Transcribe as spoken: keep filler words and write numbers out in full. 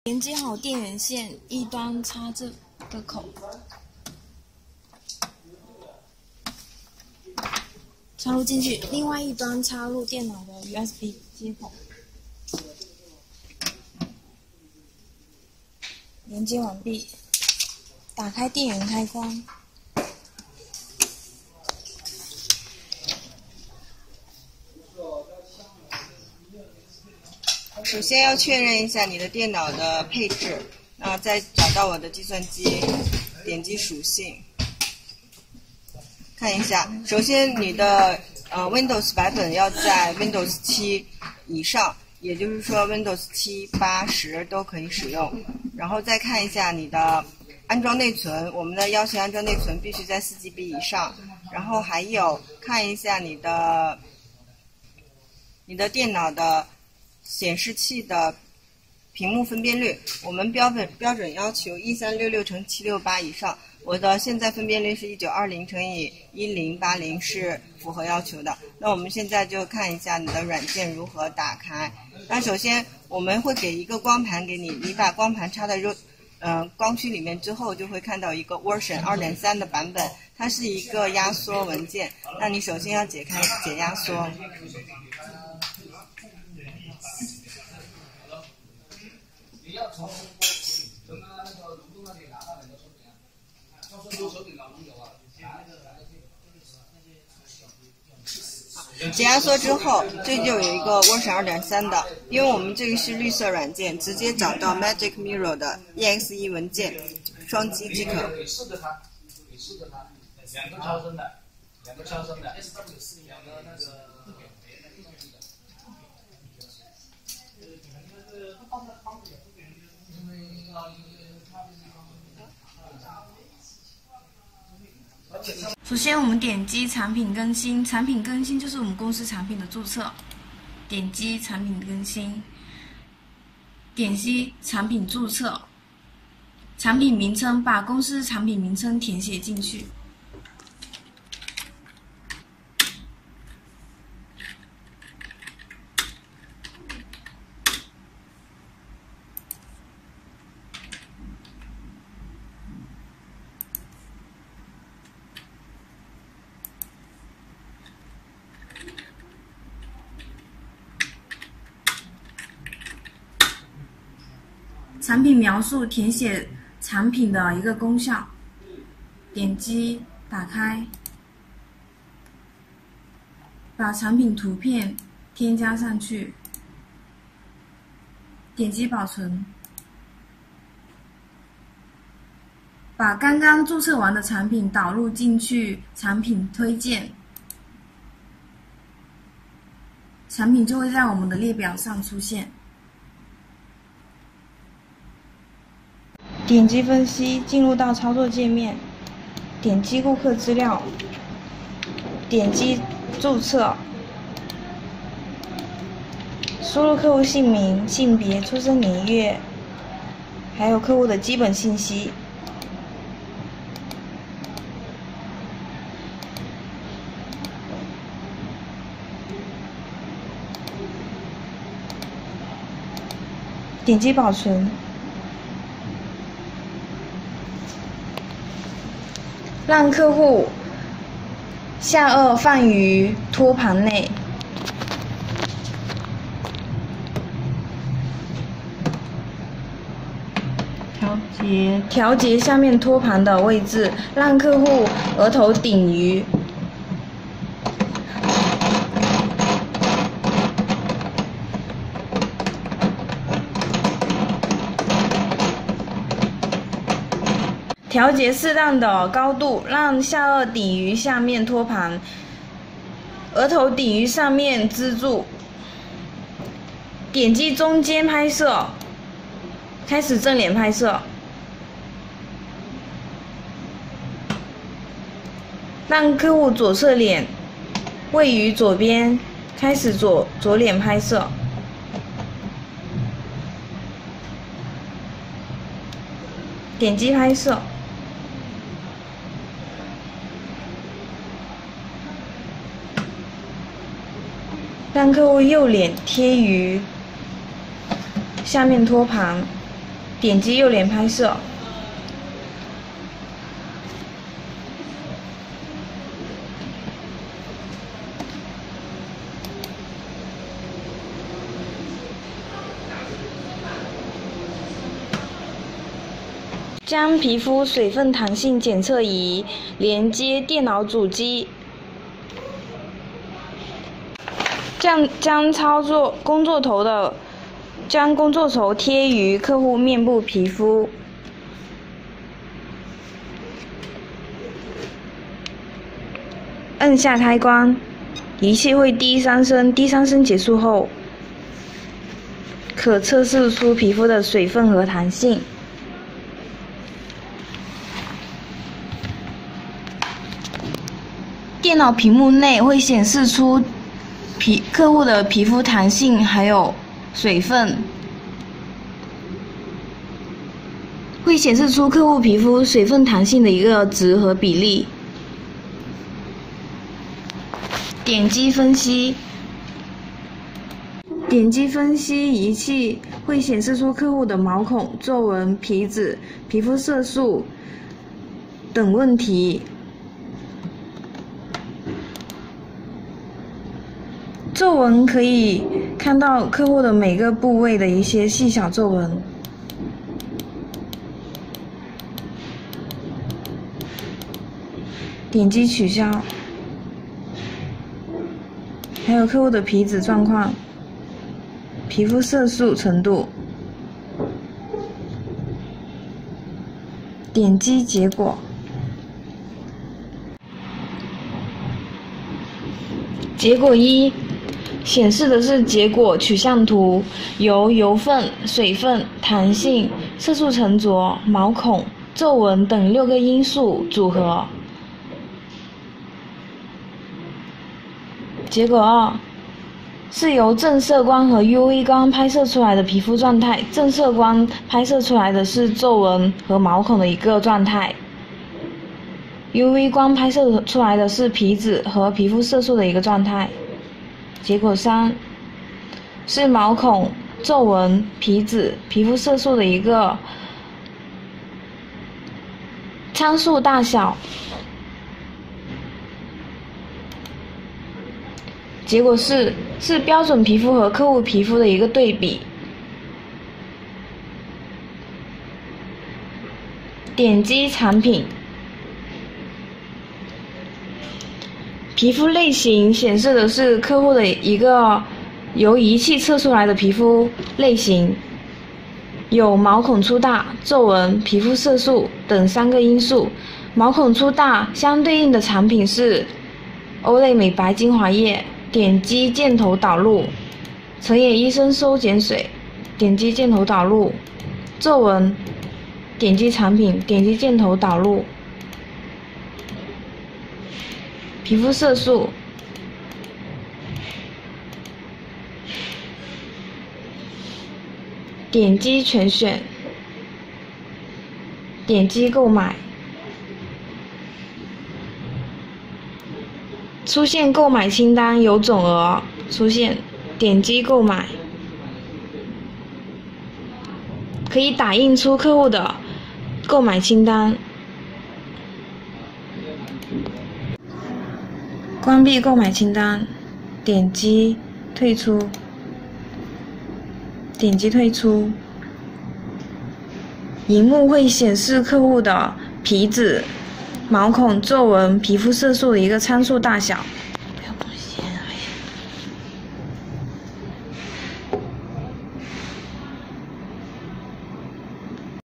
连接好电源线，一端插这个口，插入进去，另外一端插入电脑的 U S B 接口。连接完毕，打开电源开关。 首先要确认一下你的电脑的配置，啊，再找到我的计算机，点击属性，看一下。首先，你的呃 Windows 版本要在 Windows 七以上，也就是说 Windows 七、八、十都可以使用。然后再看一下你的安装内存，我们的要求安装内存必须在四 G B 以上。然后还有看一下你的你的电脑的 显示器的屏幕分辨率，我们标准标准要求一三六六乘七六八以上，我的现在分辨率是一九二零乘以一零八零，是符合要求的。那我们现在就看一下你的软件如何打开。那首先我们会给一个光盘给你，你把光盘插到肉嗯、呃、光驱里面之后，就会看到一个 version 二点三的版本，它是一个压缩文件。那你首先要解开解压缩。 你要从从刚刚那个龙洞那里拿到你的手柄啊，到时候手柄老龙有啊。解压缩之后，这就有一个 version 二点三的，因为我们这个是绿色软件，直接找到 Magic Mirror 的 E X E 文件，双击即可。给四个它，给四个它，两个超声的，两个超声的 ，S W 四两个那个。 首先，我们点击产品更新，产品更新就是我们公司产品的注册。点击产品更新，点击产品注册，产品名称把公司产品名称填写进去。 产品描述填写产品的一个功效，点击打开，把产品图片添加上去，点击保存，把刚刚注册完的产品导入进去产品推荐，产品就会在我们的列表上出现。 点击分析，进入到操作界面，点击顾客资料，点击注册，输入客户姓名、性别、出生年月，还有客户的基本信息。点击保存。 让客户下颚放于托盘内，调节调节下面托盘的位置，让客户额头顶于调节适当的高度，让下颚顶于下面托盘，额头顶于上面支柱。点击中间拍摄，开始正脸拍摄，让客户左侧脸位于左边，开始左左脸拍摄。 点击拍摄，让客户右脸贴于下面托盘， 点击右脸拍摄。将皮肤水分弹性检测仪连接电脑主机，将将操作工作头的将工作头贴于客户面部皮肤，按下开关，仪器会滴三声，滴三声结束后，可测试出皮肤的水分和弹性。电脑屏幕内会显示出皮客户的皮肤弹性还有水分，会显示出客户皮肤水分弹性的一个值和比例。点击分析，点击分析仪器会显示出客户的毛孔、皱纹、皮脂、皮肤色素等问题。皱纹可以看到客户的每个部位的一些细小皱纹。点击取消。还有客户的皮脂状况、皮肤色素程度。点击结果。结果一。显示的是结果取向图，由油分、水分、弹性、色素沉着、毛孔、皱纹等六个因素组合。结果二是由正色光和 U V 光拍摄出来的皮肤状态，正色光拍摄出来的是皱纹和毛孔的一个状态 ，U V 光拍摄出来的是皮脂和皮肤色素的一个状态。结果三是毛孔、皱纹、皮脂、皮肤色素的一个参数大小。结果四是标准皮肤和客户皮肤的一个对比。点击产品。皮肤类型显示的是客户的一个由仪器测出来的皮肤类型，有毛孔粗大、皱纹、皮肤色素等三个因素。毛孔粗大相对应的产品是欧蕾美白精华液。点击箭头导入，成野医生收碱水，点击箭头导入。皱纹，点击产品，点击箭头导入。皮肤色素，点击全选，点击购买，出现购买清单有总额，出现，点击购买，可以打印出客户的购买清单。关闭购买清单，点击退出，点击退出。萤幕会显示客户的皮脂、毛孔、皱纹、皮肤色素的一个参数大小。